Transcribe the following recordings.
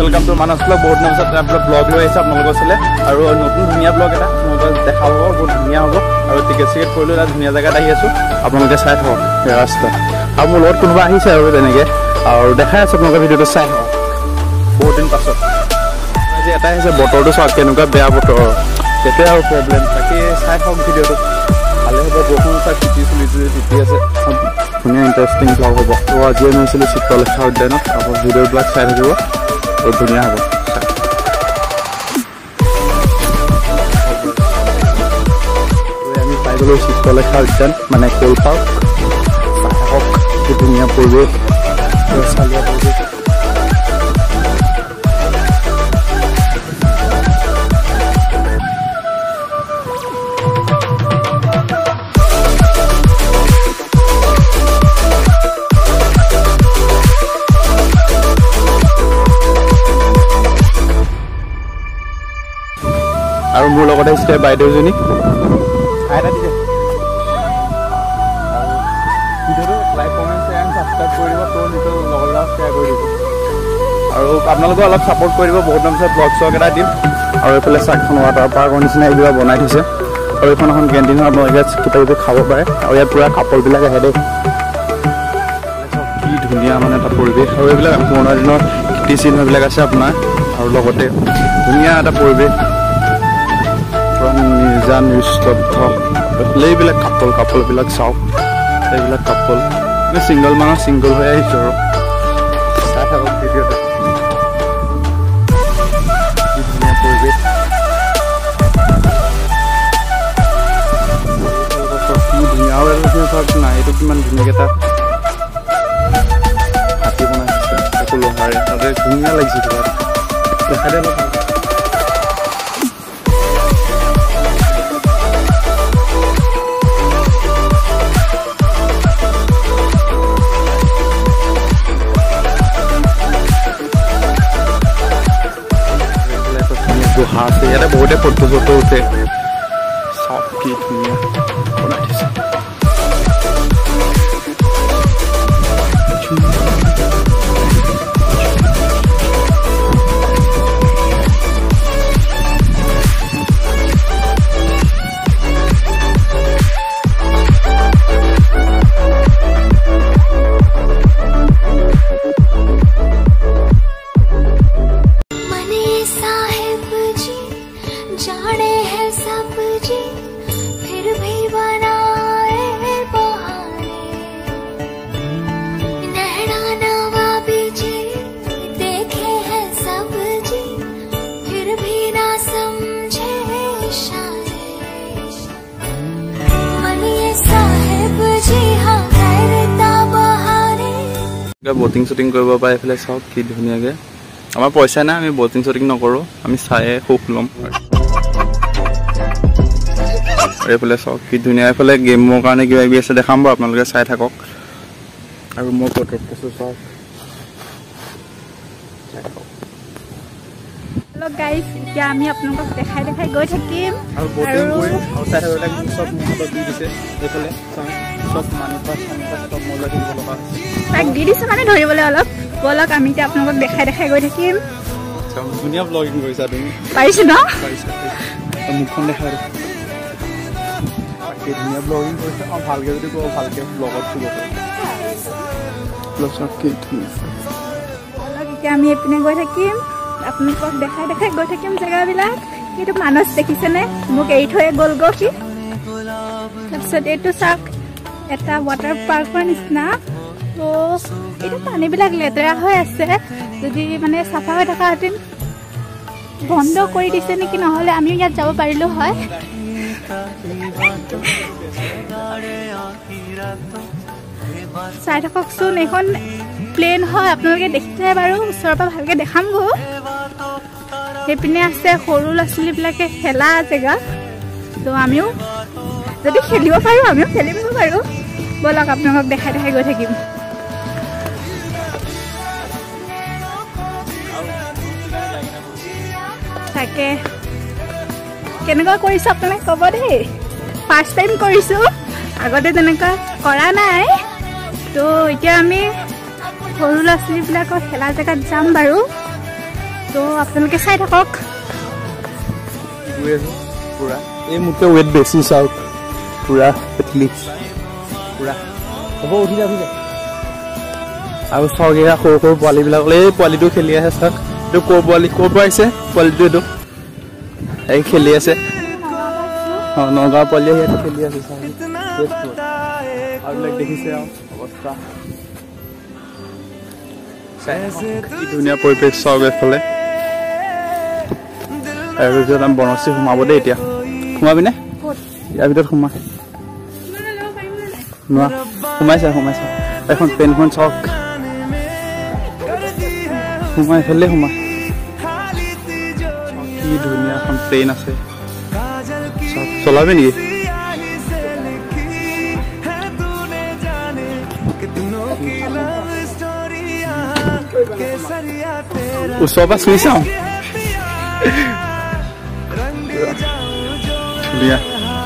welcome to Manas blog बहुत दिन पिছত blog লৈ আহিছে আপোনালোকৰ ওচৰলৈ আৰু নতুন ধুনীয়া ব্লগ এটা আপোনালোকক দেখাব বহুত ধুনীয়া হ'ব আৰু টিকেট চিকেট কৰিলো এটা ধুনীয়া জেগাত আহি আছো আপোনালোকে চাই থাকক এই ৰাস্তা আৰু মোৰ লগত কোনোবা আহিছে আৰু তেনেকে আৰু দেখাই আছো আপোনালোকৰ ভিডিঅটো চাই থাকক বহুত দিন পাছত আজি এটা আহিছে বতৰটো চাওক কেনেকুৱা বেয়া বতৰ তেতিয়া আৰু প্ৰব্লেম তাকে চাই থাকক ভিডিঅটো ভালে হ'ব বৰষুণ চাই চিটি আছে ধুনীয়া ইণ্টাৰেষ্টিং ব্লগ হ'ব তো আজি আমি আছিলোঁ চিত্ৰলেখা উদ্যানত আকৌ ভিডিঅ'বিলাক চাই থাকিব বহুত ধুনীয়া হ'ব আমি পাই গ'লোঁ চিত্ৰলেখা উদ্যান মানে কল পাৰ্ক চাই থাকক কি ধুনীয়া পৰিৱেশ চালীয়া পৰিৱেশ আৰু মোৰ লগত আহিছে বাইদেউজনী আইতা দিছে ভিডিঅ'টো like comment share and subscribe কৰি দিব তো নিজৰ লগৰ লগত শ্বেয়াৰ কৰি দিব আৰু আপোনালোকে অলপ ছাপোৰ্ট কৰি দিব বহুত দিনৰ পিছত ব্লগ চগ এটা দিম আৰু এইফালে চাকখন ৱাটাৰ পাৰ্কৰ নিচিনা এইবিলাক বনাই থৈছে আৰু এইখন এখন কেণ্টিন হয় আপোনালোকে কিবা কিবি খাব পাৰে আৰু ইয়াত পূৰা কাপোৰবিলাক আহে দেই কি ধুনীয়া মানে এটা পৰিৱেশ আৰু এইবিলাক পুৰণা দিনৰ কীৰ্তিচিহ্নবিলাক আছে আপোনাৰ আৰু লগতে ধুনীয়া এটা পৰিৱেশ নিজান নিস্তব্ধ এইবিলাক কাপোৰবিলাক চাওক এইবিলাক কাপোৰ চিংগল মানুহ চিংগল হৈ আহিছোঁ আৰু চাই থাকক ভিডিঅ'টো কি ধুনীয়া পৰিৱেশ কি ধুনীয়া চাওক নাই এইটো কিমান ধুনীয়াকৈ এটা হাতী বনাই দিছে একো লোহাৰে তাতে ধুনীয়া লাগিছে কিবা দেখাই দে অলপ গুহা আছে ইয়াতে বহুতে ফটো চটো উঠে চব কি ধুনীয়া বনাই দিছে বটিং শ্বুটিং কৰিব পাৰে এইফালে চাওক কি ধুনীয়াকৈ আমাৰ পইচা নাই আমি বটিং শ্বুটিং নকৰোঁ আমি চায়ে সুখ ল'ম এইফালে চাওক কি ধুনীয়া এইফালে গেমৰ কাৰণে কিবা কিবি আছে দেখাম বাৰু আপোনালোকে চাই থাকক আৰু মই ফটো চাওক हेलो गाइस এতিয়া আমি আপোনাক দেখাই গৈ থাকিম আৰু বটিং কৰিম আৰু চাই থাকক সব মনত দি দিছে এইফালে সব মানুহ সব মজা দিব লগা তাক দি দিছে মানে ধৰিবলৈ অলপ বলক আমি এতিয়া আপোনাক দেখাই গৈ থাকিম ধুনীয়া ব্লগিং কৰিছা তুমি পাৰিছো ন পাৰিছা মুখখন দেখাই কি ধুনীয়া ব্লগিং কৰিছা আৰু ভালকৈ যদি কওঁ ভালকৈ ব্লগত দিব ব্লগ কি ধুনীয়া বলক এতিয়া আমি এইপিনে গৈ থাকিম আপোনাক দেখাই গৈ থাকিম জেগাবিলাক এইটো মানস দেখিছেনে মোক এৰি থৈ গ'ল সি তাৰপিছত এইটো চাওক এটা ৱাটাৰ পাৰ্কৰ নিচিনা তো এইটো পানীবিলাক লেতেৰা হৈ আছে যদি মানে চাফা হৈ থকাহেঁতেন বন্ধ কৰি দিছে নেকি নহ'লে আমিও ইয়াত যাব পাৰিলোঁ হয় চাই থাককচোন এইখন প্লেন হয় আপোনালোকে দেখিছে বাৰু ওচৰৰ পৰা ভালকৈ দেখামগৈ সেইপিনে আছে সৰু ল'ৰা ছোৱালীবিলাকে খেলা জেগা তো আমিও যদি খেলিব পাৰোঁ আমিও খেলিমগৈ বাৰু বলক আপোনালোকক দেখাই গৈ থাকিম তাকে কেনেকুৱা কৰিছোঁ আপোনালোকে ক'ব দেই ফাৰ্ষ্ট টাইম কৰিছোঁ আগতে তেনেকুৱা কৰা নাই তো এতিয়া আমি সৰু ল'ৰা ছোৱালীবিলাকৰ খেলা জেগাত যাম বাৰু তো আপোনালোকে চাই থাকক পুৰা এই মোতকৈ ৱেইট বেছি চাওক পুৰা পেটলি পুৰা হ'ব উঠি যা আৰু চাওক এয়া সৰু সৰু পোৱালিবিলাকলৈ এই পোৱালিটো খেলি আছে চাওক এইটো ক'ৰ পোৱালি ক'ৰ পৰা আহিছে পোৱালিটো এইটো এই খেলি আছে অঁ নগাঁৱৰ পোৱালি আহি ইয়াত খেলি আছে চাওক আৰু দেখিছে আৰু অৱস্থা কি ধুনীয়া পৰিৱেশ চাওক এইফালে আৰু ভিতৰত আমি বনশ্ৰী সোমাব দেই এতিয়া সোমাবিনে ইয়াৰ ভিতৰত সোমা নোৱা সোমাইছা এখন পেনখন চাওক সোমাই ফেলে সোমা কি ধুনীয়া এখন ট্ৰেইন আছে চাওক চলাবি নেকি ওচৰৰ পৰা চুই চাওঁ ধুনীয়া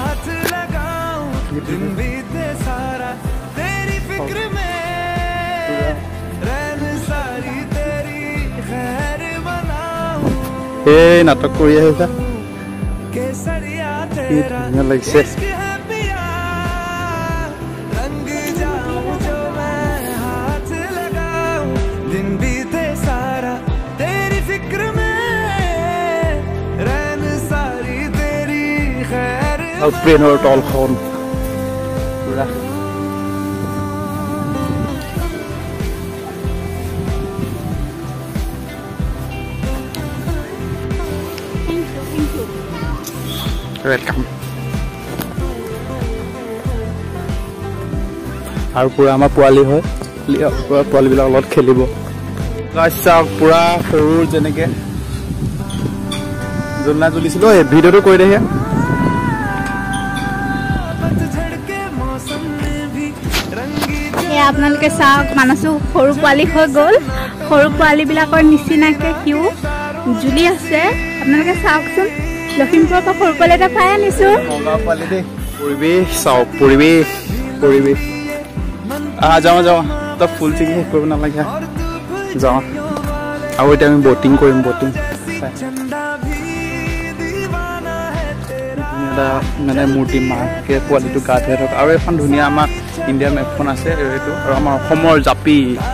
এই নাটক কৰি আহিছা কি ধুনীয়া লাগিছে আৰু ট্ৰেইনৰ তলখন পুৰা ৱেলকাম আৰু পুৰা আমাৰ পোৱালি হয় পুৰা পোৱালিবিলাকৰ লগত খেলিব চাওক পুৰা সৰু যেনেকে জোলনা জ্বলিছিলো এই ভিডিঅ'টো কৰি দিয়ে আপোনালোকে চাওক মানসো সৰু পোৱালি হৈ গ'ল সৰু পোৱালিবিলাকৰ নিচিনাকে সিও জুলি আছে আপোনালোকে চাওকচোন লখিমপুৰৰ পৰা সৰু পোৱালি এটা পাই আনিছো পৰিৱেশ চাওক পৰিৱেশ যাওঁ তই ফুল চিঙি শেষ কৰিব নালাগে যাওঁ আৰু এতিয়া আমি বটিং কৰিম মানে মূৰ্তি মাকে পোৱালিটো গা ধুৱাই থকা আৰু এখন ধুনীয়া আমাৰ ইণ্ডিয়ান মেপখন আছে এইটো আৰু আমাৰ অসমৰ জাপি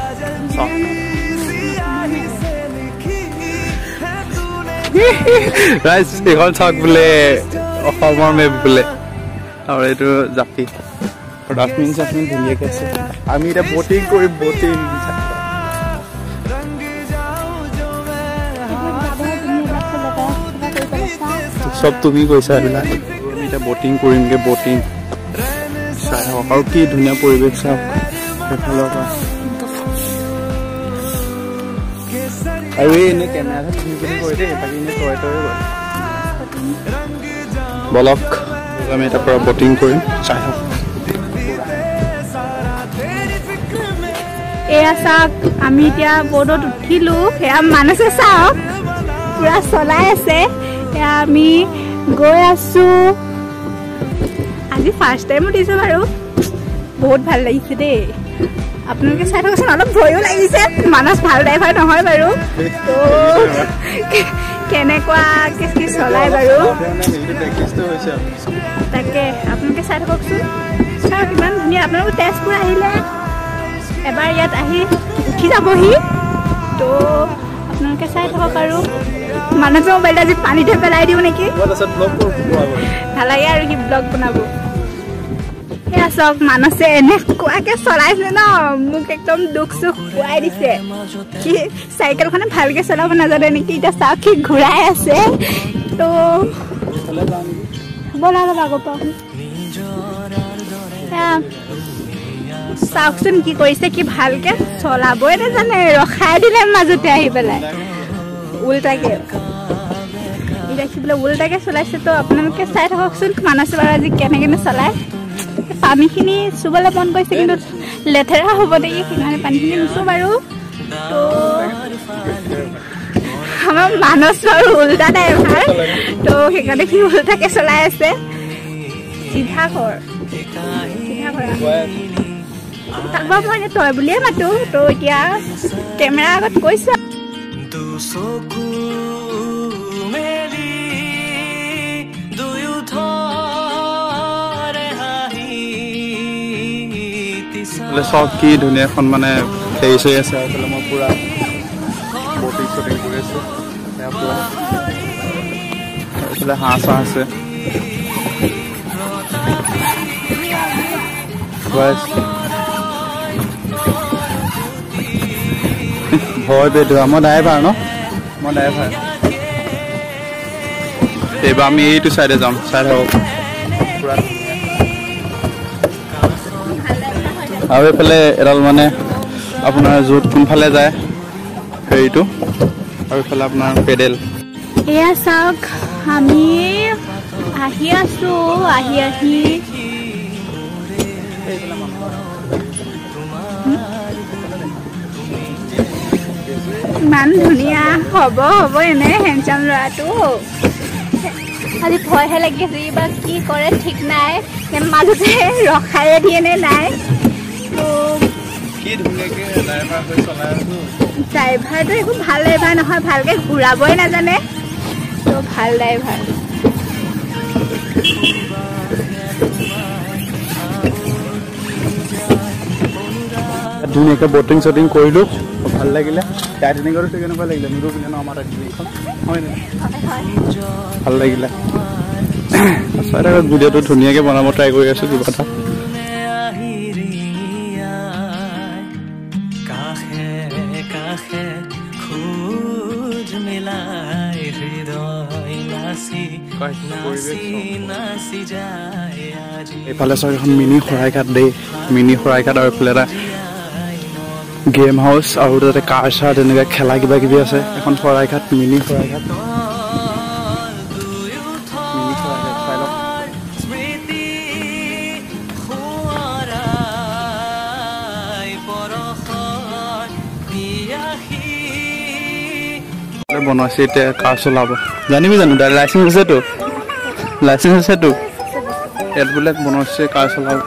এইখন চাওক বোলে অসমৰ মেপ বোলে আৰু এইটো জাপি ডাষ্টবিন চাষ্টবিন ধুনীয়াকৈ আছে আমি এতিয়া বটিং কৰিম চব তুমি কৈছা এইবিলাক আমি এতিয়া বটিং কৰিমগৈ চাই হওক আৰু কি ধুনীয়া পৰিৱেশ চাওক সেইফালৰ পৰা আৰু এই এনেই কেমেৰাটো ধুনীয়া কৰি দেই বাকী এনেই তৰে বলক আমি এটাৰ পৰা বটিং কৰিম চাই হওক এয়া চাওক আমি এতিয়া বৰ্ডত উঠিলো সেয়া মানসে চাওক পুৰা চলাই আছে এয়া আমি গৈ আছো আজি ফাৰ্ষ্ট টাইম উঠিছো বাৰু বহুত ভাল লাগিছে দেই আপোনালোকে চাই থাককচোন অলপ ভয়ো লাগিছে মানস ভাল ড্ৰাইভাৰ নহয় বাৰু তো কেনেকুৱা কি চলাই বাৰু তাকে আপোনালোকে চাই থাককচোন চাওক ইমান ধুনীয়া আপোনালোকে তেজপুৰ আহিলে এবাৰ ইয়াত আহি উঠি যাবহি তো আপোনালোকে চাই থাকক আৰু মানসৰ মোবাইলটো আজি পানীতে পেলাই দিওঁ নেকি নালাগে আৰু সি ব্লগ বনাব এয়া চাওক মানসে এনেকুৱাকে চলাইছে ন মোক একদম দুখ চুখ খুৱাই দিছে সি চাইকেলখনে ভালকে চলাব নাজানে নেকি এতিয়া চাওক সি ঘূৰাই আছে তো বলা আগৰ পৰা চাওকচোন কি কৰিছে কি ভালকে চলাবই নাজানে ৰখাই দিলে মাজতে আহি পেলাই উল্টাকে দেখিবলৈ উল্টাকে চলাইছে তো আপোনালোকে চাই থাককচোন মানসে বাৰু আজি কেনে চলায় পানীখিনি চুবলৈ মন কৰিছে কিন্তু লেতেৰা হ'ব নেকি সেইকাৰণে পানীখিনি নুচো বাৰু তো আমাৰ মানস বাৰু উল্টা ড্ৰাইভাৰ তো সেইকাৰণে সি উল্টাকে চলাই আছে চিধা কৰ তাক বাৰু মই তই বুলিয়ে মাতো তো এতিয়া কেমেৰা আগত কৈছো চব কি ধুনীয়াখন মানে হেৰি চৰি আছে আৰু মই পুৰা বটিং শ্বটিং কৰি আছো এইফালে হাঁহ চাহ আছে ভয় বেদোৱা মই ড্ৰাইভাৰ ন মই ড্ৰাইভাৰ এইবাৰ আমি এইটো চাইডে যাম চাই থাকক পুৰা আৰু এইফালে এডাল মানে আপোনাৰ য'ত কোনফালে যায় হেৰিটো আৰু এইফালে আপোনাৰ পেডেল এয়া চাওক আমি আহি আছো আহি ইমান ধুনীয়া হ'ব এনে হেণ্ডচাম ল'ৰাটো আজি ভয়হে লাগি আছে বা কি কৰে ঠিক নাই মাজতে ৰখায়ে দিয়ে নে নাই ড্ৰাইভাৰটো একো ভাল ড্ৰাইভাৰ নহয় ভালকে ঘূৰাবই নাজানে তো ভাল ড্ৰাইভাৰ ধুনীয়াকৈ বটিং শ্বটিং কৰিলোঁ ভাল লাগিলে টাইটানিকতো কেনেকুৱা লাগিলে মোৰো পিনে ন আমাৰ টাইটানিকখন হয় নে ভাল লাগিলে চাই থাকক ভিডিঅ'টো ধুনীয়াকৈ বনাব ট্ৰাই কৰি আছোঁ কিবা এটা এইফালে চাওক এখন মিনি শৰাইঘাট দেই মিনি শৰাইঘাট আৰু এইফালে এটা গেম হাউচ আৰু তাতে কাৰ চাৰ তেনেকৈ খেলা কিবা কিবি আছে এখন শৰাইঘাট মিনি শৰাইঘাট চাই লওক বনাইছে এতিয়া কাৰ চলাব জানিবি জানো দাদা লাইচেঞ্চ আছেতো ইয়াত বোলে বনাইছে কাৰ চলাব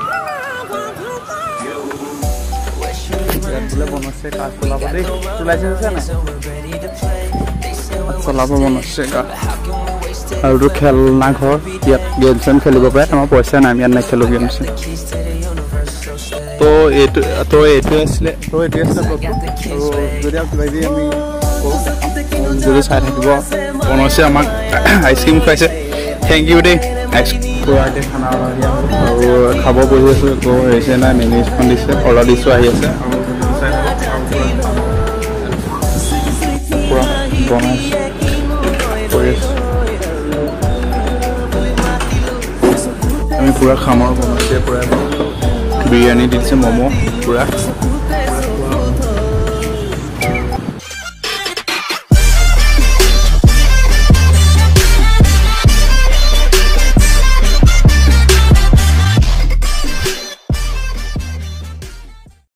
বনাইছে কাৰ চলাব দেই তোৰ লাইচেঞ্চ আছে নাই চলাব বনাইছে কাৰ আৰু তোৰ খেলনা ঘৰ ইয়াত গেম চেম খেলিব পাৰে আমাৰ পইচা নাই আমি ইয়াত নেখেলোঁ গেম চেম তো এইটোৱে আছিলে ব্লগটো আৰু যদি আৰু কিবা কিবি আমি যদি চাই থাকিব বনাইছে আমাক আইচক্ৰীম খুৱাইছে থেংক ইউ দেই পুৰাকৈ খানা আৰু খাব বহি আছোঁ একো হৈছে নাই মেনুখন দিছে অৰ্ডাৰ দিছোঁ আহি আছে পুৰা বনাইছোঁ কৰি আছোঁ আমি পুৰা খাম আৰু বনাইছে পুৰা বিৰিয়ানী দিছে ম'ম' পুৰা